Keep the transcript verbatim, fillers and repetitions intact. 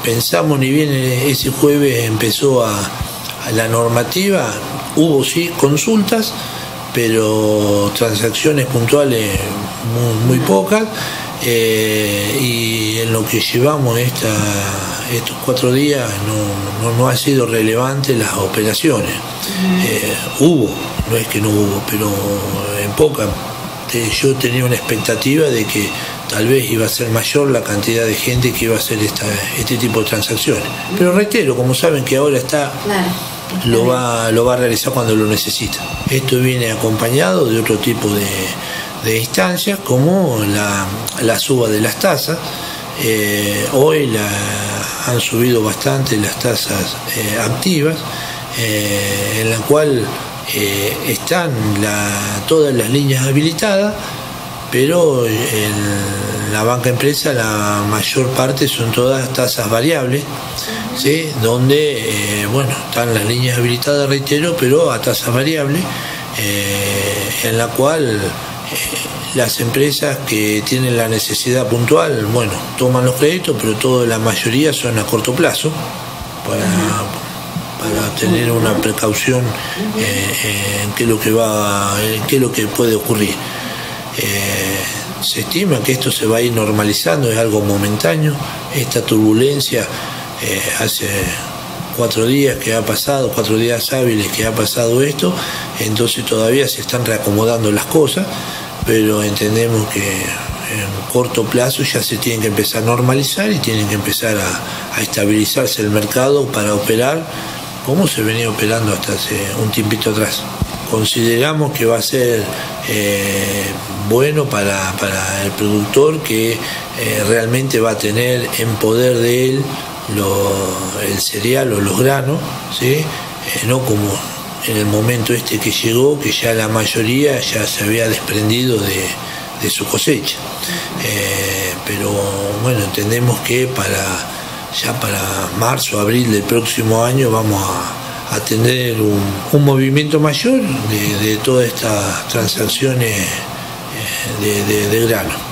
pensamos, ni bien ese jueves empezó a, a la normativa, hubo sí consultas, pero transacciones puntuales muy, muy pocas, eh, y en lo que llevamos esta, estos cuatro días no, no, no ha sido relevante las operaciones. Eh, hubo, no es que no hubo, pero en poca. Yo tenía una expectativa de que tal vez iba a ser mayor la cantidad de gente que iba a hacer esta, este tipo de transacciones. Pero reitero, como saben que ahora está, claro, lo va, lo va a realizar cuando lo necesita. Esto viene acompañado de otro tipo de, de instancias, como la, la suba de las tasas. Eh, hoy la, han subido bastante las tasas eh, activas, eh, en la cual eh, están la, todas las líneas habilitadas, pero en la banca empresa la mayor parte son todas tasas variables, ¿sí? Donde, eh, bueno, están las líneas habilitadas, reitero, pero a tasas variables, eh, en la cual eh, las empresas que tienen la necesidad puntual, bueno, toman los créditos, pero toda la mayoría son a corto plazo, para, para tener una precaución eh, en qué es lo que va, en qué es lo que puede ocurrir. Eh, se estima que esto se va a ir normalizando, es algo momentáneo. Esta turbulencia eh, hace cuatro días que ha pasado, cuatro días hábiles que ha pasado esto, entonces todavía se están reacomodando las cosas, pero entendemos que en corto plazo ya se tienen que empezar a normalizar y tienen que empezar a, a estabilizarse el mercado para operar como se venía operando hasta hace un tiempito atrás. Consideramos que va a ser eh, bueno para, para el productor, que eh, realmente va a tener en poder de él lo, el cereal o los granos, ¿sí? Eh, no como en el momento este que llegó, que ya la mayoría ya se había desprendido de, de su cosecha. Eh, pero bueno, entendemos que para ya para marzo, abril del próximo año vamos a, a tener un, un movimiento mayor de, de todas estas transacciones de, de, de grano.